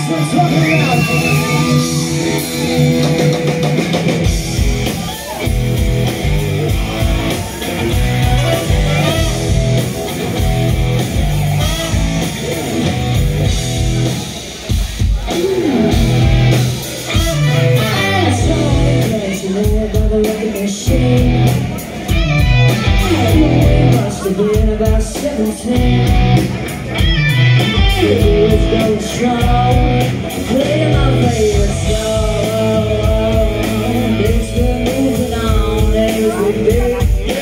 About 17, it was going strong, playing my favorite song. Next we're moving on, every day.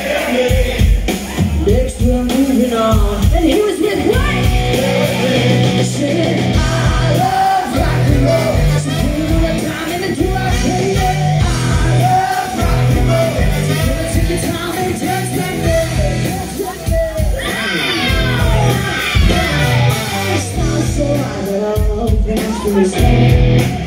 Next we're moving on, and he was with White. Saying, I love rock and roll. So put the time in the do I play it. I love rock and roll. So put it to the time and dance like that. So I love dance to the